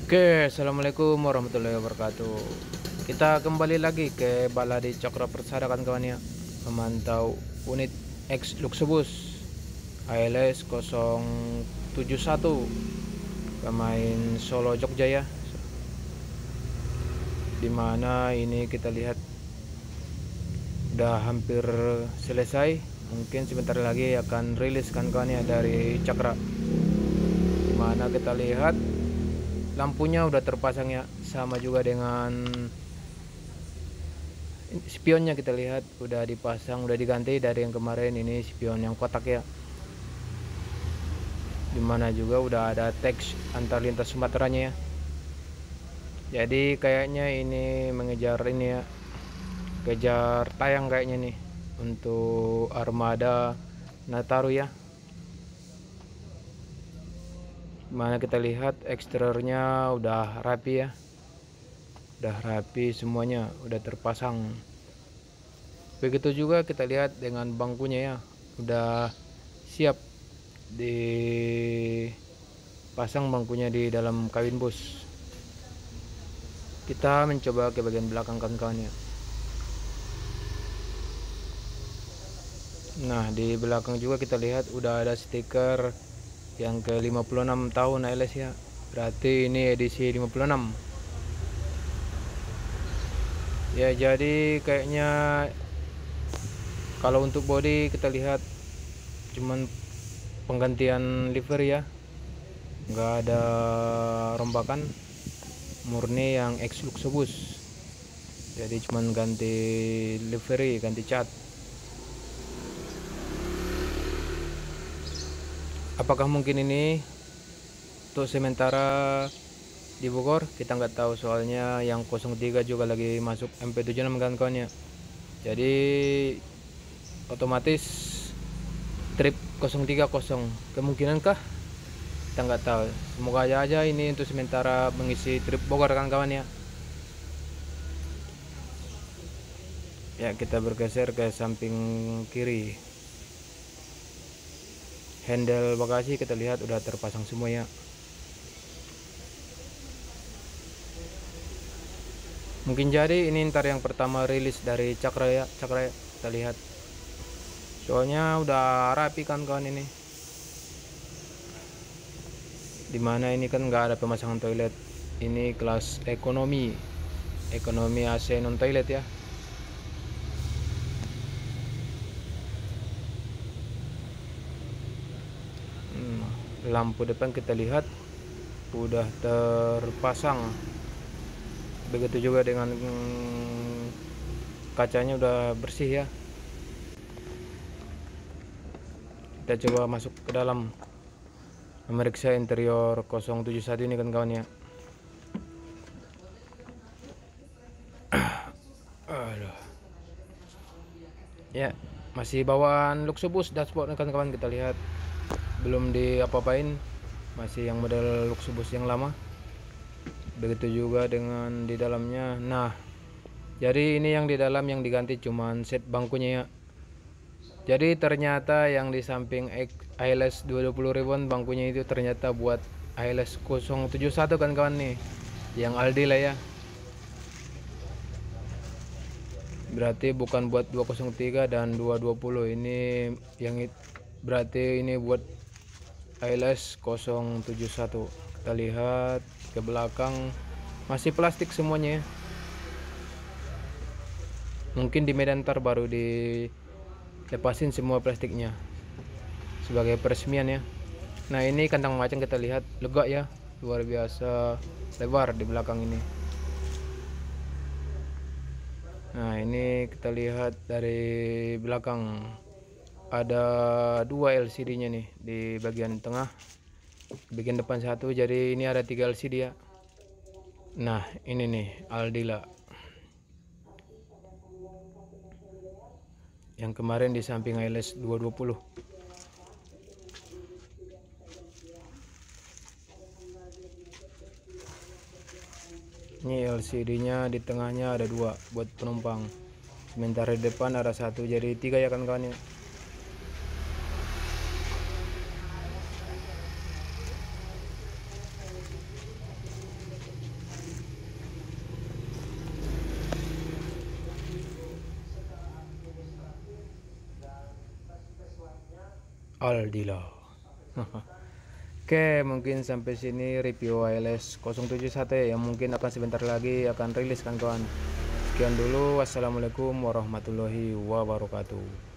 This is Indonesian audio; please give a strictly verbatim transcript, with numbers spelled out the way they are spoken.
Oke, assalamualaikum warahmatullahi wabarakatuh. Kita kembali lagi ke Baladi Cakra Persada kan kawan ya, memantau unit X Luxebus A L S nol tujuh satu pemain Solo Jogja ya. Dimana ini kita lihat udah hampir selesai, mungkin sebentar lagi akan rilis kan kawan ya dari Cakra. Dimana kita lihat lampunya udah terpasang ya, sama juga dengan spionnya kita lihat udah dipasang, udah diganti dari yang kemarin. Ini spion yang kotak ya, dimana juga udah ada teks antar lintas Sumateranya ya. Jadi kayaknya ini mengejar ini ya, kejar tayang kayaknya nih untuk armada Nataru ya. Mana kita lihat eksteriornya udah rapi ya, udah rapi semuanya, udah terpasang. Begitu juga kita lihat dengan bangkunya ya, udah siap dipasang bangkunya di dalam kabin bus. Kita mencoba ke bagian belakang kawan-kawan ya. Nah, di belakang juga kita lihat udah ada stiker yang ke lima puluh enam tahun A L S ya. Berarti ini edisi lima puluh enam. Ya, jadi kayaknya kalau untuk body kita lihat cuman penggantian livery ya, nggak ada rombakan, murni yang X Luxebus. Jadi cuman ganti livery, ganti cat. Apakah mungkin ini untuk sementara di Bogor? Kita nggak tahu, soalnya yang nol tiga juga lagi masuk M P tujuh puluh enam kan kawan ya. Jadi otomatis trip nol tiga kosong, kemungkinankah? Kita nggak tahu. Semoga aja aja ini untuk sementara mengisi trip Bogor kan kawan ya. Ya, kita bergeser ke samping kiri. Handle bagasi kita lihat udah terpasang semua ya. Mungkin jadi ini ntar yang pertama rilis dari Cakra ya, Cakra ya. Kita lihat. Soalnya udah rapi kan kawan ini. Dimana ini kan nggak ada pemasangan toilet. Ini kelas ekonomi, ekonomi A C non toilet ya. Hmm, lampu depan kita lihat udah terpasang. Begitu juga dengan hmm, kacanya udah bersih ya. Kita coba masuk ke dalam, memeriksa interior nol tujuh satu ini kan kawan ya. Aduh. Ya, masih bawaan Luxebus dashboard kan kawan, kita lihat belum diapa-apain, masih yang model Luxebus yang lama. Begitu juga dengan di dalamnya. Nah, jadi ini yang di dalam yang diganti cuman set bangkunya ya. Jadi ternyata yang di samping A L S dua ratus dua puluh ribuan bangkunya itu ternyata buat A L S nol tujuh satu kan kawan nih, yang Aldi lah ya. Berarti bukan buat dua nol tiga dan dua ratus dua puluh. Ini yang it, berarti ini buat A L S nol tujuh satu. Kita lihat ke belakang masih plastik semuanya ya. Mungkin di Medan ntar baru dilepasin semua plastiknya sebagai peresmian ya. Nah, ini kantong macan kita lihat lega ya, luar biasa lebar di belakang ini. Nah, ini kita lihat dari belakang ada dua L C D-nya nih di bagian tengah, bagian depan satu, jadi ini ada tiga L C D ya. Nah, ini nih Aldila yang kemarin di samping A L S dua ratus dua puluh. Ini L C D-nya di tengahnya ada dua buat penumpang, sementara di depan ada satu, jadi tiga ya kan kawan ya. Aldila. Oke, mungkin sampai sini review wireless nol tujuh satu yang mungkin akan sebentar lagi akan rilis kan kawan. Sekian dulu, wassalamualaikum warahmatullahi wabarakatuh.